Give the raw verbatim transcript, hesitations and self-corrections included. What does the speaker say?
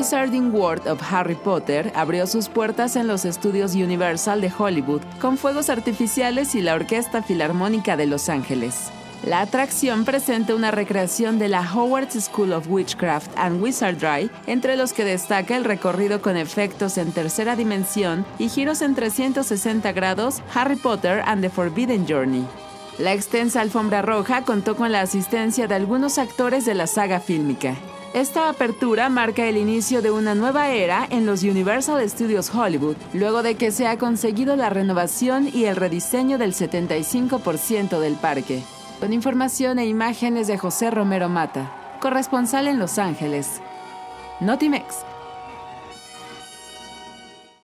Wizarding World of Harry Potter abrió sus puertas en los estudios Universal de Hollywood con fuegos artificiales y la Orquesta Filarmónica de Los Ángeles. La atracción presenta una recreación de la Hogwarts School of Witchcraft and Wizardry, entre los que destaca el recorrido con efectos en tercera dimensión y giros en trescientos sesenta grados Harry Potter and the Forbidden Journey. La extensa alfombra roja contó con la asistencia de algunos actores de la saga fílmica. Esta apertura marca el inicio de una nueva era en los Universal Studios Hollywood, luego de que se ha conseguido la renovación y el rediseño del setenta y cinco por ciento del parque. Con información e imágenes de José Romero Mata, corresponsal en Los Ángeles. Notimex.